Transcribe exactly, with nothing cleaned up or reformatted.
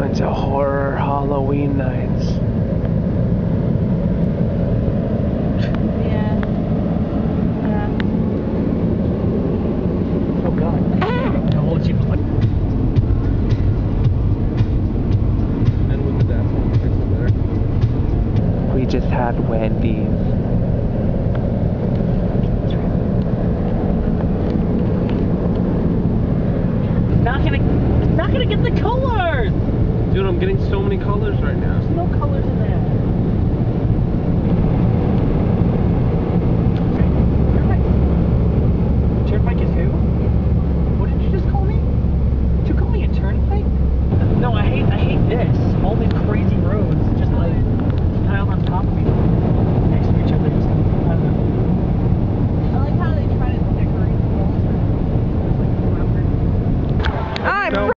going to horror Halloween nights. Yeah. Yeah. Oh god. I'll hold you. And with the dance hall there. We just had Wendy's. Not gonna, not gonna get the colors. Dude, I'm getting so many colors right now. There's no colors in there.